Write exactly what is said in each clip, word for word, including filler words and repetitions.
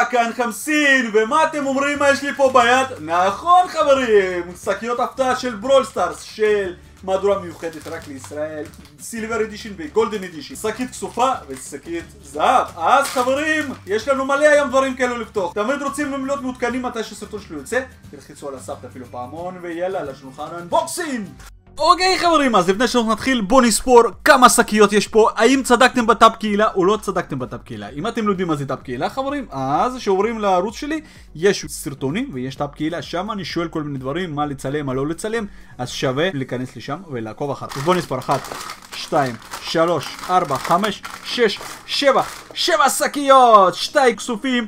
כאן חמסין, ומה אתם אומרים מה יש לי פה ביד? נכון חברים, שקיות הפתעה של ברול סטארס, של מהדורה מיוחדת רק לישראל, סילבר אדישן וגולדן אדישן, שקית כסופה ושקית זהב. אז חברים, יש לנו מלא היום דברים כאלו לפתוח. תמיד רוצים להיות מעודכנים מתי שסרטון שלו יוצא, תלחיצו על הסאב, תפעילו פעמון, ויאללה לשולחן אנבוקסינג. אוקיי חברים, אז לפני שאנחנו נתחיל בוא נספור כמה שקיות יש פה. האם צדקתם בטאב קהילה או לא צדקתם בטאב קהילה? אם אתם לא יודעים מה זה טאב קהילה חברים, אז שעוברים לערוץ שלי יש סרטונים ויש טאב קהילה, שם אני שואל כל מיני דברים, מה לצלם, מה לא לצלם, אז שווה להיכנס לשם ולעקוב אחר. אז בוא נספור אחת, שתיים, שלוש, ארבע, חמש, שש, שבע, שבע שקיות, שתי כסופים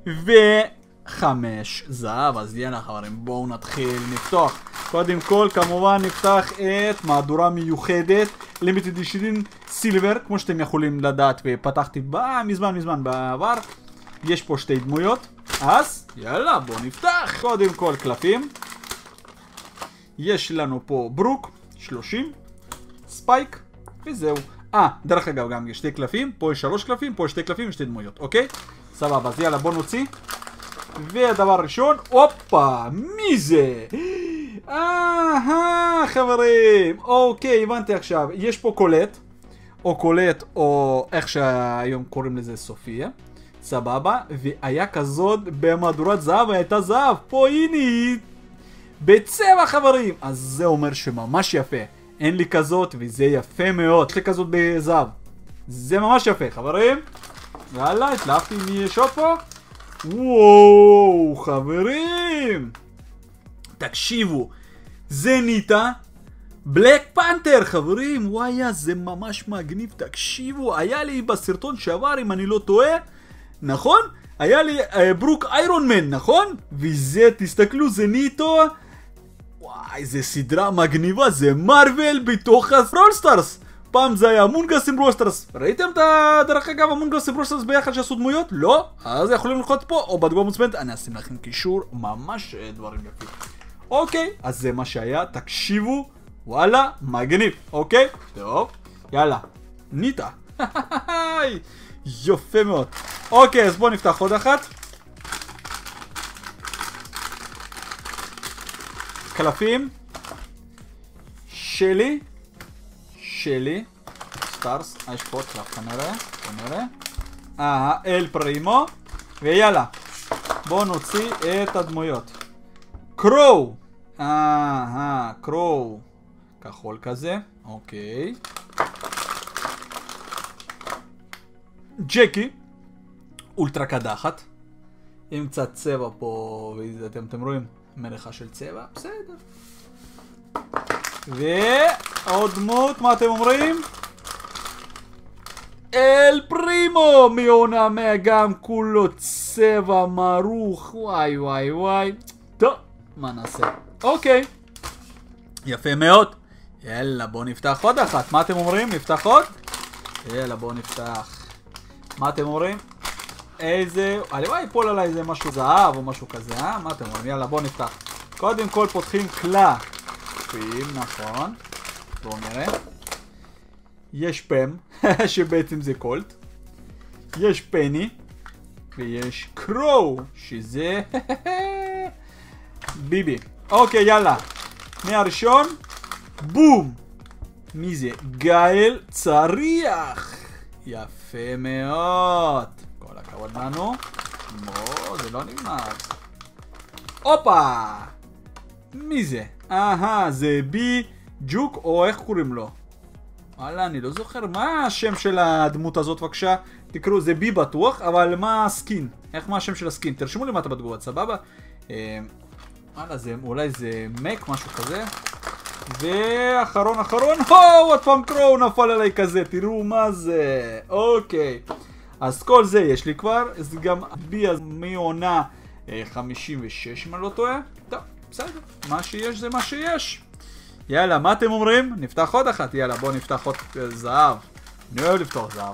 וחמש זהב. אז יאללה חברים, בואו נתחיל נפתוח. קודם כל כמובן נפתח את מהדורה מיוחדת לימיטד אדישן סילבר, כמו שאתם יכולים לדעת ופתחתי בה מזמן מזמן בעבר. יש פה שתי דמויות, אז יאללה בוא נפתח. קודם כל קלפים, יש לנו פה ברוק שלושים, ספייק וזהו. אה דרך אגב גם יש שתי קלפים, פה יש שלוש קלפים, פה יש שתי קלפים ושתי דמויות. אוקיי סבבה, אז יאללה בוא נוציא. והדבר ראשון, הופה, מי זה? אהה חברים, אוקיי הבנתי עכשיו. יש פה קולט או קולט או איך שהיום קוראים לזה סופיה, סבבה. והיה כזאת במהדורת זהב, הייתה זהב פה, הנה היא בצבע חברים, אז זה אומר שממש יפה. אין לי כזאת וזה יפה מאוד. יש לי כזאת בזהב, זה ממש יפה חברים. יאללה התלהבתי מי יש עוד פה. וואו חברים, תקשיבו, זה ניטה בלק פנתר חברים. וואי זה ממש מגניב. תקשיבו, היה לי בסרטון שעבר אם אני לא טועה, נכון? היה לי אה, ברוק איירון מן, נכון? וזה תסתכלו, זה ניטו. וואי זה סדרה מגניבה, זה מרוול בתוך ברול סטארס. פעם זה היה אמונגס עם ברול סטארס. ראיתם את הדרך אגב אמונגס עם ברול סטארס ביחד שעשו דמויות? לא? אז יכולים ללחוץ פה או בתגובה מוצמדת, אני אשים לכם קישור, ממש דברים יפים. אוקיי, אז זה מה שהיה, תקשיבו, וואלה, מגניב, אוקיי? טוב, יאללה, ניטה. יפה מאוד. אוקיי, אז בואו נפתח עוד אחת. קלפים. שלי. שלי. סטארס, יש פה קלף כנראה, כנראה. אה, אל פרימו. ויאללה, בואו נוציא את הדמויות. קרו. אה, קרו. כחול כזה, אוקיי. ג'קי. אולטרה קדחת. עם קצת צבע פה, ואתם אתם רואים, מלאכה של צבע, בסדר. ועוד דמות, מה אתם אומרים? אל פרימו מעונה מאה, גם כולו צבע מרוך, וואי וואי וואי. טוב, מה נעשה? אוקיי, יפה מאוד. יאללה בוא נפתח עוד אחת, מה אתם אומרים? נפתח עוד? יאללה בוא נפתח. מה אתם אומרים? איזה, הלוואי יפול עליי איזה משהו זהב או משהו כזה, אה? מה אתם אומרים? יאללה בוא נפתח. קודם כל פותחים קלפים, נכון. בואו נראה. יש פם, שבעצם זה קולט. יש פני. ויש קרו, שזה ביבי. אוקיי יאללה. מהראשון, בום. מי זה? גאל צריח. יפה מאוד. כל הכבוד לנו. לא, זה לא נגמר. הופה. מי זה? אהה, זה בי ג'וק או איך קוראים לו? וואלה, אני לא זוכר. מה השם של הדמות הזאת בבקשה? תקראו, זה בי בטוח, אבל מה הסקין? איך מה השם של הסקין? תרשמו לי מטה בתגובות, סבבה? וואלה, זה, אולי זה מק, משהו כזה. ואחרון אחרון, הו, עוד פעם קרו נפל עליי כזה, תראו מה זה. אוקיי, אז כל זה יש לי כבר. זה גם בי מעונה חמישים ושש אם אני לא טועה. טוב, בסדר, מה שיש זה מה שיש. יאללה, מה אתם אומרים? נפתח עוד אחת, יאללה בואו נפתח עוד זהב. אני אוהב לפתוח זהב.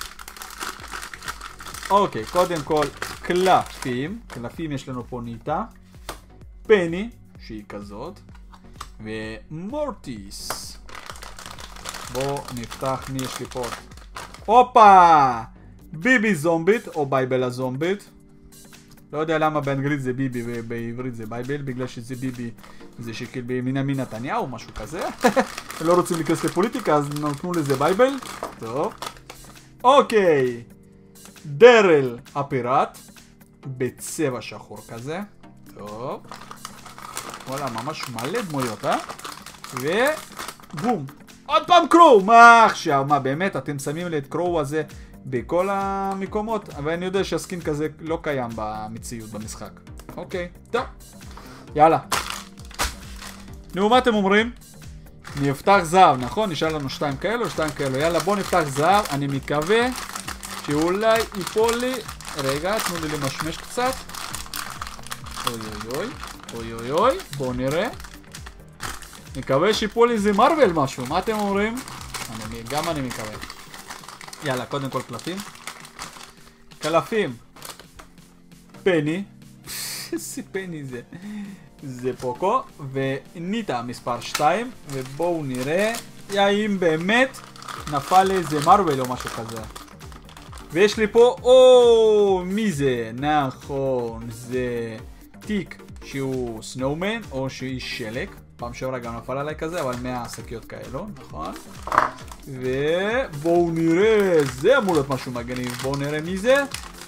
אוקיי, קודם כל קלפים. קלפים יש לנו פה ניטה, פני שהיא כזאת, ומורטיס. בואו נפתח מי יש לי פה. הופה! ביבי זומבית או בייבל הזומבית. לא יודע למה באנגלית זה ביבי ובעברית זה בייבל, בגלל שזה ביבי זה שכאילו בנימין נתניהו, משהו כזה. הם לא רוצים להיכנס לפוליטיקה, אז נתנו לזה בייבל. טוב. אוקיי. דרל הפיראט. בצבע שחור כזה. טוב. וואלה, ממש מלא דמויות, אה? ובום. עוד פעם קרו! מה עכשיו? מה באמת? אתם שמים לי את קרו הזה בכל המקומות? אבל אני יודע שהסקין כזה לא קיים במציאות במשחק. אוקיי, טוב. יאללה. נו, מה אתם אומרים? נפתח זהב, נכון? נשאר לנו שתיים כאלו, שתיים כאלו. יאללה, בוא נפתח זהב. אני מקווה שאולי ייפול לי... רגע, תנו לי למשמש קצת. אוי אוי אוי. אוי אוי אוי. בואו נראה. מקווה שיפול לי זה מרוול משהו. מה אתם אומרים? אני, גם אני מקווה. יאללה, קודם כל קלפים. קלפים. פני. איזה פני זה. זה פוקו. וניטה מספר שתיים. ובואו נראה אם באמת נפל לי איזה מרוול או משהו כזה. ויש לי פה, או, מי זה? נכון, זה טיק שהוא סנואומן או שהיא שלג. פעם שעברה גם נפל עליי כזה, אבל מאה שקיות כאלו, נכון? ובואו נראה, זה אמור להיות משהו מגניב, בואו נראה מי זה.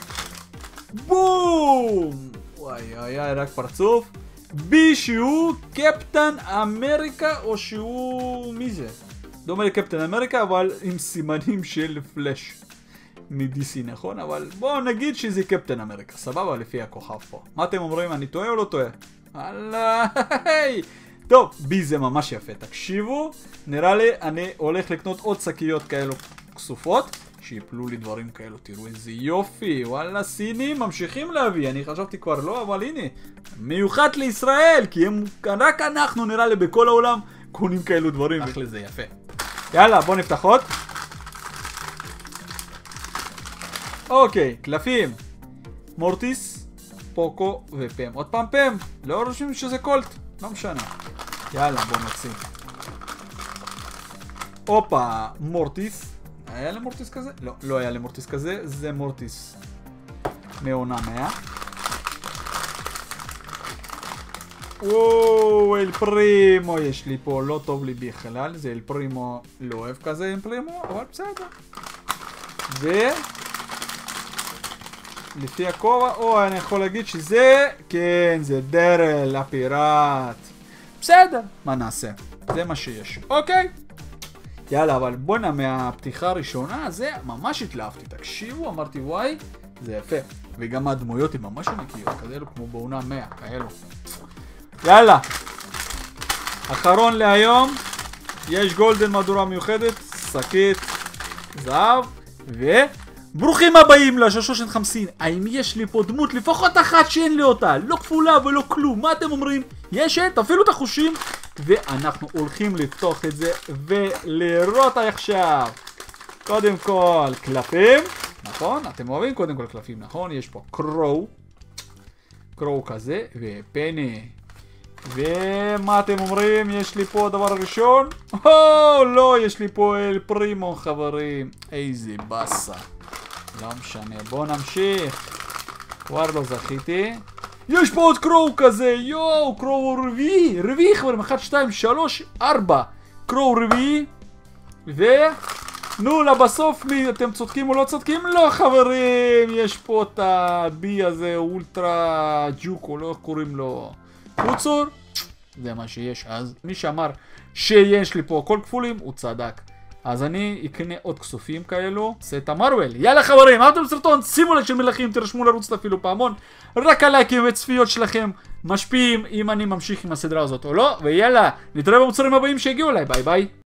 בום! וואי וואי וואי, רק פרצוף. בי שהוא קפטן אמריקה או שהוא... מי זה? דומה לקפטן אמריקה, אבל עם סימנים של פלאש. מ-די סי, נכון? אבל בואו נגיד שזה קפטן אמריקה, סבבה? לפי הכוכב פה. מה אתם אומרים? אני טועה או לא טועה? אללה, היי! טוב, בי זה ממש יפה, תקשיבו. נראה לי אני הולך לקנות עוד שקיות כאלו כסופות, שיפלו לי דברים כאלו, תראו איזה יופי. וואלה, סינים ממשיכים להביא, אני חשבתי כבר לא, אבל הנה, מיוחד לישראל, כי הם, רק אנחנו נראה לי בכל העולם קונים כאלו דברים. אחלה, זה יפה. יאללה, בוא נפתח עוד. אוקיי, קלפים. מורטיס, פוקו ופם. עוד פעם פם. לא רושמים שזה קולט. לא משנה. יאללה, בוא נוציא. הופה, מורטיס. היה לי מורטיס כזה? לא, לא היה לי מורטיס כזה. זה מורטיס מעונה מאה. וואו, אל פרימו. יש לי פה, לא טוב לי בכלל. זה אל פרימו לא אוהב כזה אל פרימו, אבל בסדר. ו... לפי הכובע, או אני יכול להגיד שזה, כן, זה דרל הפיראט. בסדר, מה נעשה? זה מה שיש. אוקיי. יאללה, אבל בואנה, מהפתיחה הראשונה, זה ממש התלהבתי. תקשיבו, אמרתי וואי, זה יפה. וגם הדמויות הן ממש ענקיות, כאלו כמו בעונה מאה, כאלו. יאללה. אחרון להיום. יש גולדן מהדורה מיוחדת, שקית זהב, ו... ברוכים הבאים לשושושת חמסין. האם יש לי פה דמות לפחות אחת שאין לי אותה? לא כפולה ולא כלום. מה אתם אומרים? יש את, תפעילו את החושים. ואנחנו הולכים לפתוח את זה ולראות עכשיו. קודם כל קלפים. נכון? אתם אוהבים קודם כל קלפים, נכון? יש פה קרו. קרו כזה. ופני. ומה אתם אומרים? יש לי פה הדבר הראשון. או, לא, יש לי פה אל פרימו, חברים. איזה בסה. לא משנה, בוא נמשיך. כבר לא זכיתי. יש פה עוד קרו כזה, יואו, קרו רביעי, רביעי חברים, אחת, שתיים, שלוש, ארבע. קרו רביעי. ו... נו, לבסוף מי, אתם צודקים או לא צודקים? לא חברים, יש פה את הבי הזה, אולטרה ג'וקו, לא קוראים לו. קוצור. זה מה שיש, אז מי שאמר שיש לי פה הכל כפולים, הוא צדק. אז אני אקנה עוד כסופים כאלו, עושה את המרוול. יאללה חברים, אהבתם סרטון, שימו לייק של מלכים, תרשמו לרוץ אפילו פעמון. רק הלייקים וצפיות שלכם משפיעים אם אני ממשיך עם הסדרה הזאת או לא. ויאללה, נתראה במוצרים הבאים שהגיעו אליי, ביי ביי.